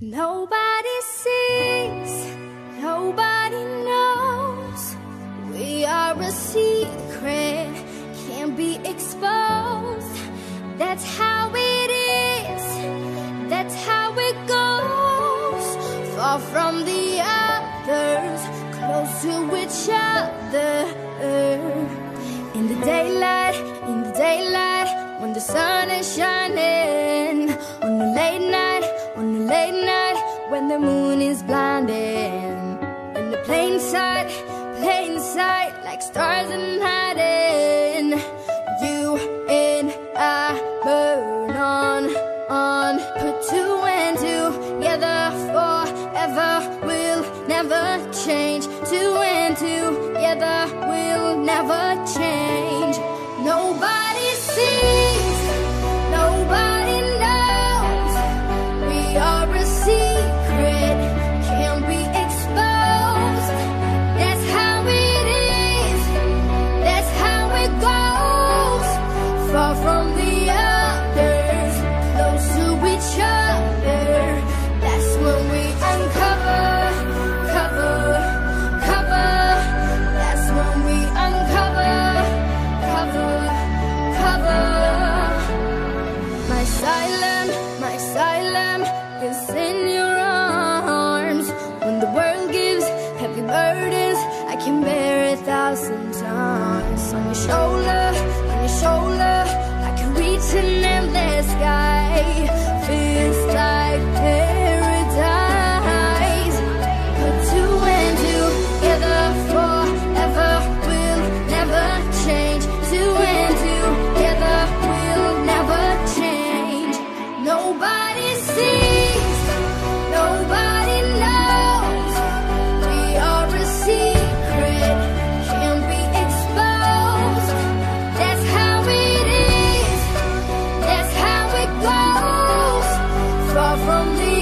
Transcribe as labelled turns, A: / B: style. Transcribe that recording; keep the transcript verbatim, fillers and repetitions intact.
A: Nobody sees, nobody knows. We are a secret, can't be exposed. That's how it is, that's how it goes. Far from the others, close to each other. In the daylight, in the daylight, when the sun is shining. On the late night, on the late night, when the moon is blinding. In the plain sight, plain sight, like stars in hiding. You and I burn on, on. Put two and two together forever. We'll never change. Two and two together, we'll never change. Nobody sees, nobody knows. We are a secret, can't be exposed. That's how it is, that's how it goes. Far from the others, close to each other. That's when we uncover, cover, cover. That's when we uncover, cover, cover. My asylum, my asylum is in your arms. When the world gives heavy burdens, I can bear a thousand times. On your shoulder, on your shoulder, I can reach an endless sky. Feels like paradise. Put two and two together forever. We'll never change. Two and two together, we'll never change. Nobody sees, nobody knows. We are a secret, can't be exposed. That's how it is, that's how it goes. Far from the